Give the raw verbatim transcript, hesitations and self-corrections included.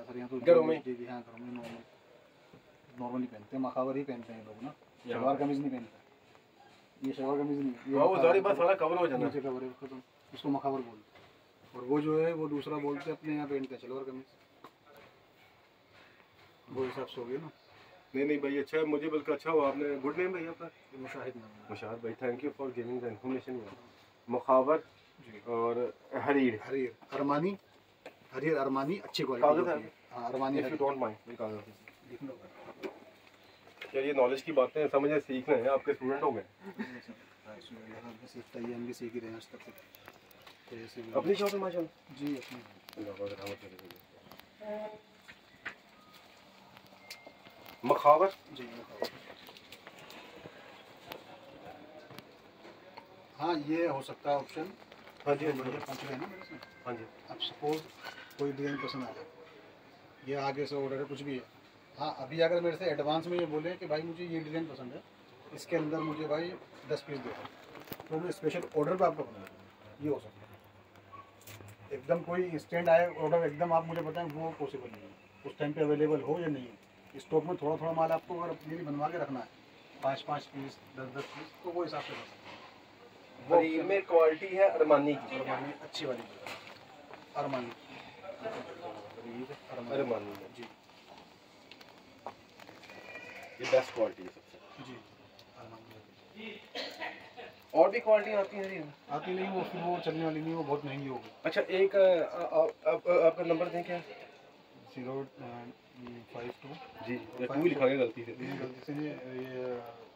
Sir यहाँ तो घरों में जी जी हाँ घरों में नॉर्मल नॉर्मली पहनते हैं, मखावर ही पहनते हैं लोग ना, शलवार कमीज नहीं पहनते। ये शलवार कमीज नहीं, ये वो सारी बात सारा कवर हो जाना, नीचे कवर है खत्म, इसको मखावर बोलते हैं। और वो जो है वो दूसरा बोलते हैं अपने यहाँ पहनते हैं शलवार कमीज। वो हिसाब से हो गया ना। नहीं नहीं भाई अच्छा है, मुझे बल्कि अच्छा हुआ आपने, गुड नेम भाई आपका? मुशाहिद नाम। मुशाहिद भाई, thank you for giving the information. मखावर और हरीर, हरीर अरमानी, हरीर अरमानी अच्छी क्वालिटी है। हाँ Armani, if you don't mind लिख लो। क्या ये नॉलेज की बातें समझे सीखना है, आपके स्टूडेंट हो गए? सीखता ही हम भी सीख ही रहे हैं आज तक। अपनी शॉप है माशाल्लाह जी अपनी। मखावर जी मखावर। हाँ ये हो सकता है ऑप्शन। हाँ जी ये पूछ रहे हैं ना मेरे से। हाँ जी। अब सपोज कोई डिज़ाइन पसंद आ जाए, ये आगे से ऑर्डर है कुछ भी है, हाँ अभी अगर मेरे से एडवांस में ये बोले कि भाई मुझे ये डिज़ाइन पसंद है, इसके अंदर मुझे भाई दस पीस दे दो, तो मैं स्पेशल ऑर्डर पे आपको बना दूँगा, ये हो सकता है। एकदम कोई इंस्टेंट आए ऑर्डर एकदम आप मुझे बताएं, वो पॉसिबल नहीं है। उस टाइम पे अवेलेबल हो या नहीं है, स्टॉक में थोड़ा थोड़ा माल आपको अगर अपने लिए बनवा के रखना है, पाँच पाँच पीस दस दस पीस, तो वो हिसाब से कर सकते हैं। हरीर में क्वालिटी है अरमानी की, अरमानी अच्छी वाली अरमानी अरमानी में जी, ये बेस्ट क्वालिटी है सबसे जी अरमानी। और भी क्वालिटी आती है हरीर? आती नहीं वो, फिर वो चलने वाली नहीं, वो बहुत महंगी होगी। अच्छा एक आ, आ, आ, आ, आपका नंबर दें क्या? Zero five two G two लिखा गया गलती से, गलती से ये